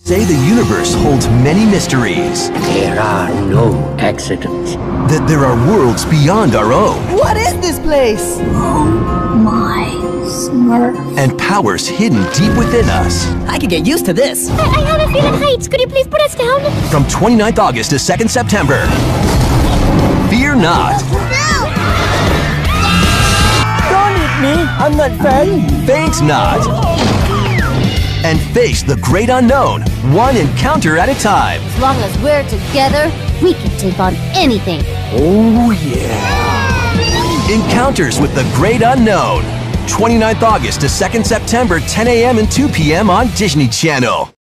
Say the universe holds many mysteries. There are no accidents. That there are worlds beyond our own. What is this place? Oh my Smurf. And powers hidden deep within us. I could get used to this. I have a feeling heights. Could you please put us down? From 29th August to 2nd September. Fear not. Don't eat me. I'm not fat. Faint not. And face the great unknown, one encounter at a time. As long as we're together, we can take on anything. Oh yeah! Encounters with the great unknown. 29th August to 2nd September, 10 a.m. and 2 p.m. on Disney Channel.